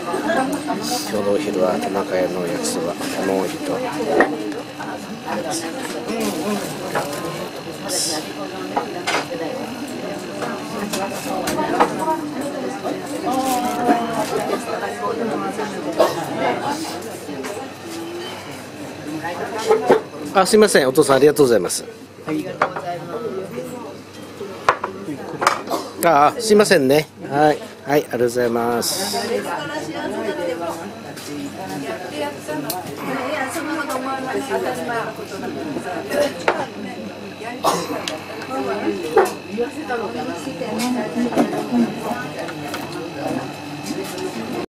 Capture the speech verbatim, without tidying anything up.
今日のお昼は田中屋の焼きそば、もう一と。あ、すみません、お父さんありがとうございます。はい。あ、すみませんね。はい、はい、ありがとうございます。